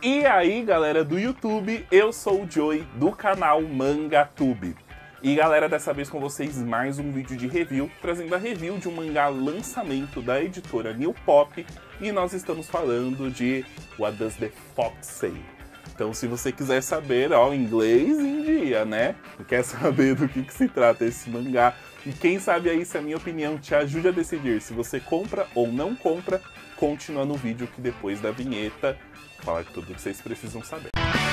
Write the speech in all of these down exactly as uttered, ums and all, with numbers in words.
E aí, galera do YouTube, eu sou o Joey do canal MangaTube. E galera, dessa vez com vocês mais um vídeo de review, trazendo a review de um mangá lançamento da editora New Pop, e nós estamos falando de What Does the Fox Say? Então se você quiser saber, ó, inglês em dia, né? Quer saber do que, que se trata esse mangá, e quem sabe aí se a minha opinião te ajude a decidir se você compra ou não compra, continua no vídeo que depois da vinheta fala tudo o que vocês precisam saber.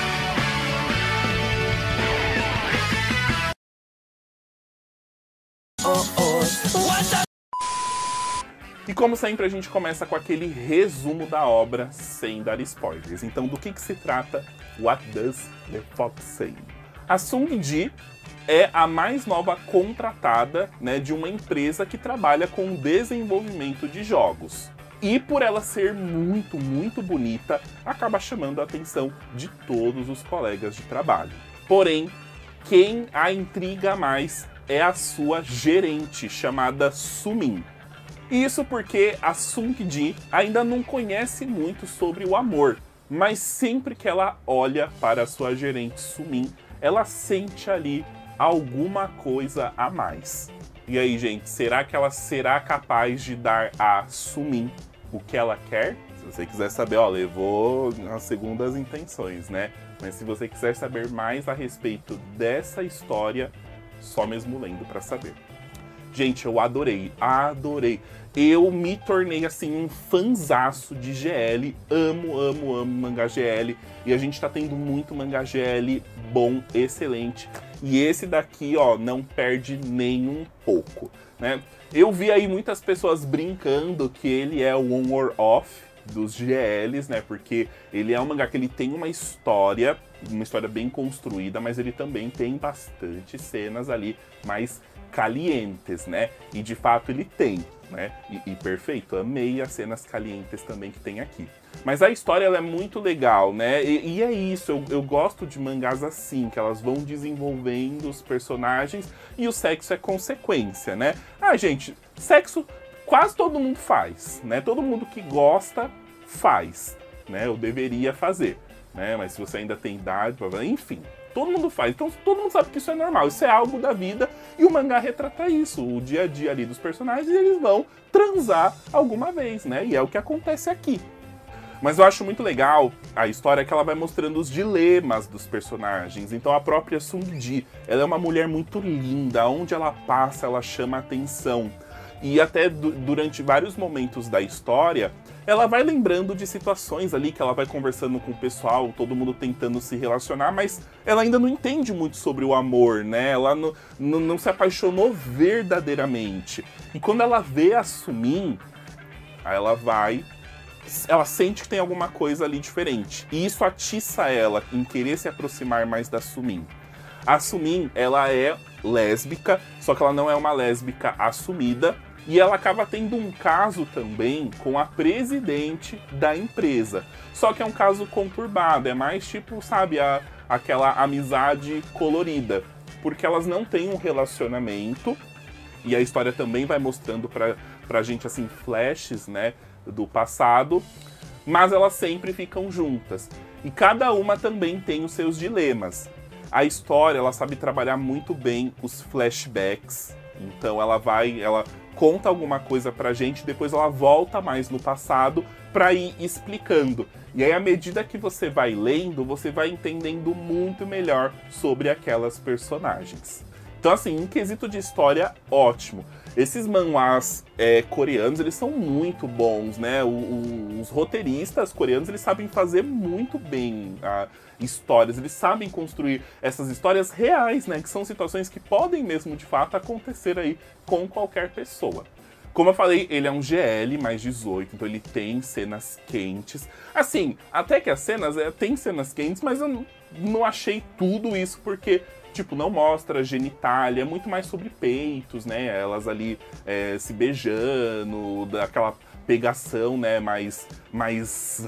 E como sempre a gente começa com aquele resumo da obra sem dar spoilers. Então do que, que se trata What Does the Fox Say? A Sung Ji é a mais nova contratada, né, de uma empresa que trabalha com desenvolvimento de jogos. E por ela ser muito, muito bonita, acaba chamando a atenção de todos os colegas de trabalho. Porém, quem a intriga mais é a sua gerente, chamada Sumin. Isso porque a Sung Ji ainda não conhece muito sobre o amor, mas sempre que ela olha para a sua gerente Sumin, ela sente ali alguma coisa a mais. E aí, gente, será que ela será capaz de dar a Sumin o que ela quer? Se você quiser saber, ó, levou as segundas intenções, né? Mas se você quiser saber mais a respeito dessa história, só mesmo lendo pra saber. Gente, eu adorei, adorei. Eu me tornei, assim, um fanzaço de G L. Amo, amo, amo mangá G L. E a gente tá tendo muito mangá G L bom, excelente. E esse daqui, ó, não perde nem um pouco, né? Eu vi aí muitas pessoas brincando que ele é o on or off dos G Ls, né? Porque ele é um mangá que ele tem uma história, uma história bem construída, mas ele também tem bastante cenas ali mais calientes, né? E de fato ele tem, né? E, e perfeito, amei as cenas calientes também que tem aqui. Mas a história ela é muito legal, né? E, e é isso, eu, eu gosto de mangás assim, que elas vão desenvolvendo os personagens e o sexo é consequência, né? Ah, gente, sexo quase todo mundo faz, né? Todo mundo que gosta faz, né? Eu deveria fazer, né? Mas se você ainda tem idade, enfim, todo mundo faz. Então todo mundo sabe que isso é normal, isso é algo da vida e o mangá retrata isso, o dia a dia ali dos personagens, e eles vão transar alguma vez, né? E é o que acontece aqui. Mas eu acho muito legal a história que ela vai mostrando os dilemas dos personagens. Então a própria Sung Ji, ela é uma mulher muito linda, onde ela passa ela chama atenção. E até durante vários momentos da história, ela vai lembrando de situações ali que ela vai conversando com o pessoal, todo mundo tentando se relacionar, mas ela ainda não entende muito sobre o amor, né? Ela não, não, não se apaixonou verdadeiramente. E quando ela vê a Sumin, aí ela vai... ela sente que tem alguma coisa ali diferente. E isso atiça ela em querer se aproximar mais da Sumin. A Sumin, ela é lésbica, só que ela não é uma lésbica assumida. E ela acaba tendo um caso também com a presidente da empresa. Só que é um caso conturbado, é mais tipo, sabe, a, aquela amizade colorida. Porque elas não têm um relacionamento. E a história também vai mostrando pra, pra gente, assim, flashes, né, do passado, mas elas sempre ficam juntas. E cada uma também tem os seus dilemas. A história, ela sabe trabalhar muito bem os flashbacks. Então ela vai, ela conta alguma coisa pra gente, depois ela volta mais no passado pra ir explicando. E aí, à medida que você vai lendo, você vai entendendo muito melhor sobre aquelas personagens. Então, assim, em quesito de história, ótimo. Esses manhwas é, coreanos, eles são muito bons, né? O, o, os roteiristas coreanos, eles sabem fazer muito bem a, histórias. Eles sabem construir essas histórias reais, né? Que são situações que podem mesmo, de fato, acontecer aí com qualquer pessoa. Como eu falei, ele é um G L mais dezoito, então ele tem cenas quentes. Assim, até que as cenas, é, tem cenas quentes, mas eu não, não achei tudo isso, porque... tipo, não mostra genitália, é muito mais sobre peitos, né? Elas ali é, se beijando, daquela pegação, né? Mais... mais...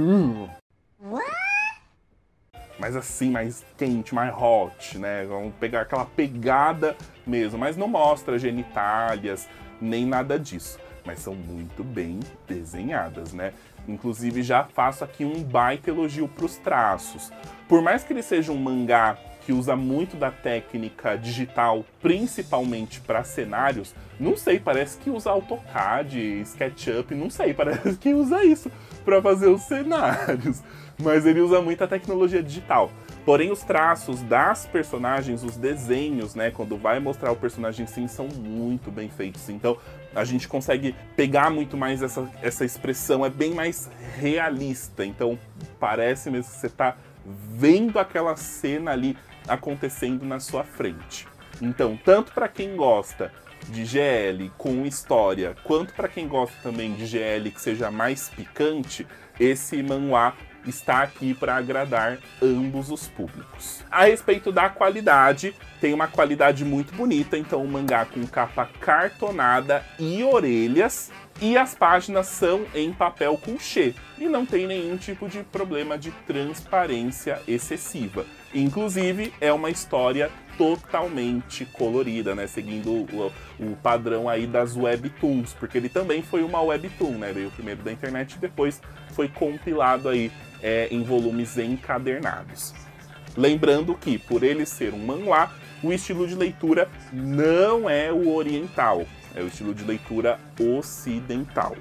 mais assim, mais quente, mais hot, né? Vamos pegar aquela pegada mesmo, mas não mostra genitálias, nem nada disso. Mas são muito bem desenhadas, né? Inclusive, já faço aqui um baita elogio para os traços. Por mais que ele seja um mangá que usa muito da técnica digital, principalmente para cenários, não sei, parece que usa AutoCAD, SketchUp, não sei, parece que usa isso para fazer os cenários. Mas ele usa muita tecnologia digital. Porém, os traços das personagens, os desenhos, né, quando vai mostrar o personagem sim, são muito bem feitos. Então, a gente consegue pegar muito mais essa, essa expressão, é bem mais realista. Então, parece mesmo que você está vendo aquela cena ali acontecendo na sua frente. Então, tanto para quem gosta de G L com história, quanto para quem gosta também de G L que seja mais picante, esse manhwa está aqui para agradar ambos os públicos. A respeito da qualidade, tem uma qualidade muito bonita, então um mangá com capa cartonada e orelhas, e as páginas são em papel couché, e não tem nenhum tipo de problema de transparência excessiva. Inclusive, é uma história totalmente colorida, né? Seguindo o, o padrão aí das webtoons, porque ele também foi uma webtoon, né? Veio primeiro da internet e depois foi compilado aí é, em volumes encadernados. Lembrando que, por ele ser um manhwa, o estilo de leitura não é o oriental, é o estilo de leitura ocidental.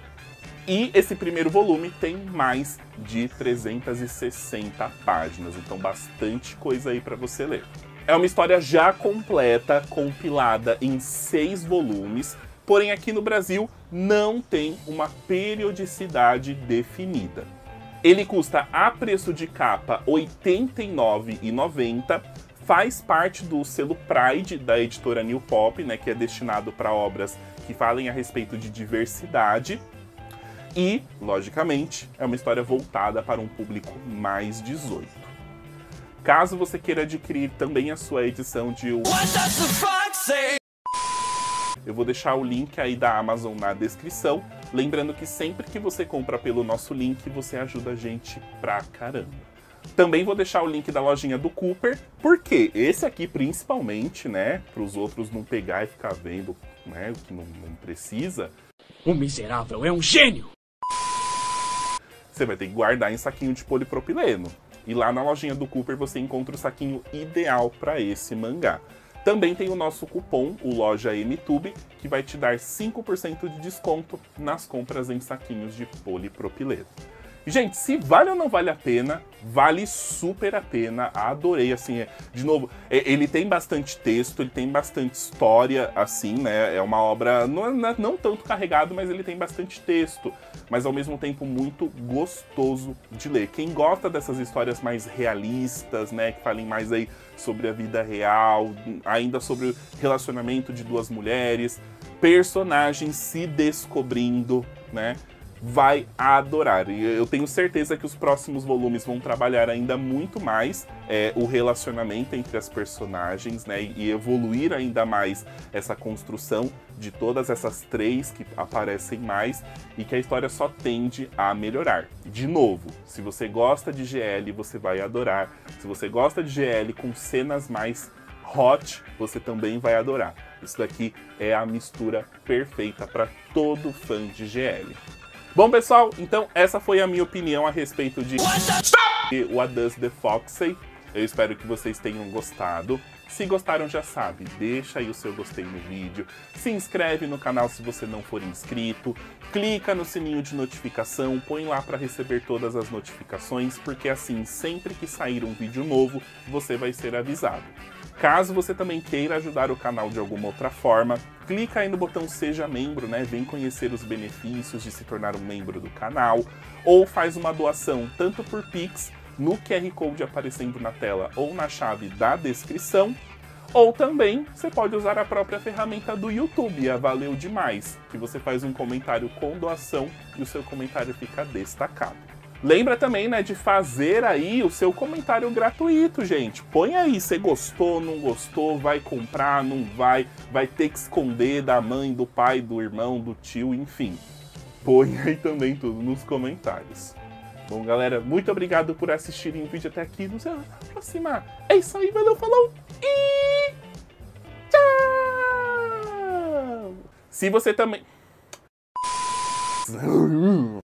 E esse primeiro volume tem mais de trezentas e sessenta páginas, então bastante coisa aí para você ler. É uma história já completa, compilada em seis volumes, porém aqui no Brasil não tem uma periodicidade definida. Ele custa a preço de capa oitenta e nove reais e noventa centavos, faz parte do selo Pride da editora New Pop, né, que é destinado para obras que falem a respeito de diversidade. E, logicamente, é uma história voltada para um público mais dezoito. Caso você queira adquirir também a sua edição de What Does the Fox Say? Eu vou deixar o link aí da Amazon na descrição. Lembrando que sempre que você compra pelo nosso link, você ajuda a gente pra caramba. Também vou deixar o link da lojinha do Cooper, porque esse aqui principalmente, né, para os outros não pegar e ficar vendo, né, o que não, não precisa. O miserável é um gênio! Você vai ter que guardar em saquinho de polipropileno. E lá na lojinha do Cooper você encontra o saquinho ideal para esse mangá. Também tem o nosso cupom, o Loja MTube, que vai te dar cinco por cento de desconto nas compras em saquinhos de polipropileno. Gente, se vale ou não vale a pena, vale super a pena, adorei, assim, é, de novo, é, ele tem bastante texto, ele tem bastante história, assim, né, é uma obra não, não, não tanto carregado, mas ele tem bastante texto, mas ao mesmo tempo muito gostoso de ler. Quem gosta dessas histórias mais realistas, né, que falem mais aí sobre a vida real, ainda sobre o relacionamento de duas mulheres, personagens se descobrindo, né, vai adorar. E eu tenho certeza que os próximos volumes vão trabalhar ainda muito mais é, o relacionamento entre as personagens, né, e evoluir ainda mais essa construção de todas essas três que aparecem mais, e que a história só tende a melhorar. De novo, se você gosta de G L, você vai adorar. Se você gosta de G L com cenas mais hot, você também vai adorar. Isso daqui é a mistura perfeita para todo fã de G L. Bom, pessoal, então essa foi a minha opinião a respeito de What Does the Fox Say? Eu espero que vocês tenham gostado. Se gostaram, já sabe, deixa aí o seu gostei no vídeo, se inscreve no canal se você não for inscrito, clica no sininho de notificação, põe lá para receber todas as notificações, porque assim, sempre que sair um vídeo novo, você vai ser avisado. Caso você também queira ajudar o canal de alguma outra forma, clica aí no botão Seja Membro, né? Vem conhecer os benefícios de se tornar um membro do canal, ou faz uma doação tanto por Pix, no Q R Code aparecendo na tela ou na chave da descrição, ou também você pode usar a própria ferramenta do YouTube, a Valeu Demais, que você faz um comentário com doação e o seu comentário fica destacado. Lembra também, né, de fazer aí o seu comentário gratuito, gente. Põe aí, você gostou, não gostou, vai comprar, não vai, vai ter que esconder da mãe, do pai, do irmão, do tio, enfim. Põe aí também tudo nos comentários. Bom, galera, muito obrigado por assistirem o vídeo até aqui. Nos vemos na próxima. É isso aí, valeu, falou e tchau! Se você também...